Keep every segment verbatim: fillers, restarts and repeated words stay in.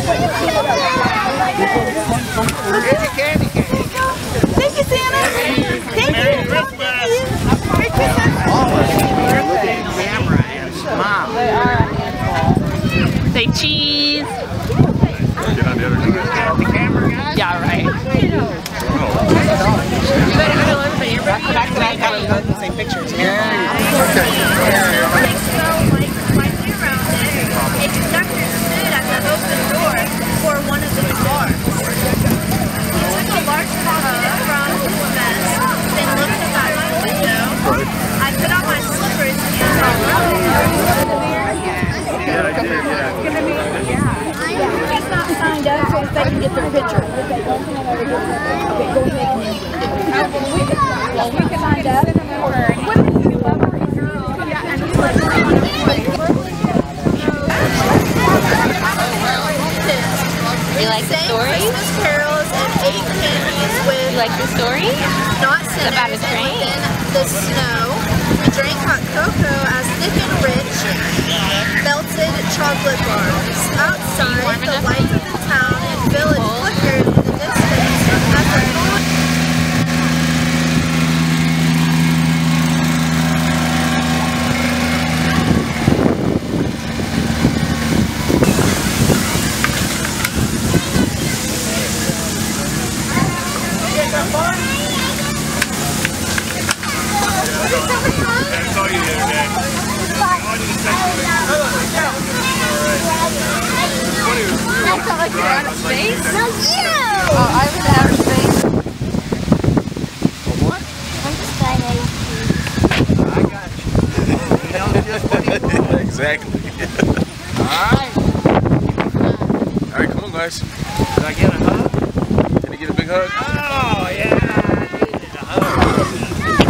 candy, candy. Thank you, Santa. Thank Merry you. Christmas. Merry Christmas. Look at the camera and smile. They are a handful. Say cheese. Get on the other side. The camera, guys. Yeah, right. You better go to everybody. Everybody come back to that. Got both the same pictures. A conductor stood at the open door for one of the cars. He took a large pocket from his vest, then looked up at my window. I put on my slippers and He's not signed up, so they can get their picture. Okay, go ahead. Okay, go ahead. Well, we can signed up. You like the story? Christmas carols and ate candies with You like the story? not It's about a sinners train. and in the snow. We drank hot cocoa as thick and rich melted chocolate bars. Outside, the lights of the town and village flickered in the distance as the I saw you the other day. I wanted to text you. Funny, we were I felt like you're out of space. No, you! Oh, I was out of space. What? I'm just glad I I got you. You know just what he wants. Exactly. Alright. Alright, come on, guys. Did I get a hug? Can you get a big hug? Oh, yeah. I needed a hug.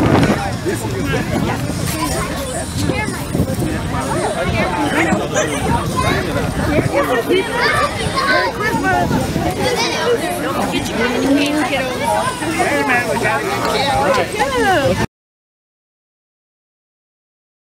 Merry Christmas! Don't forget your candy canes, kiddo. Hey, man, we gotta get kids.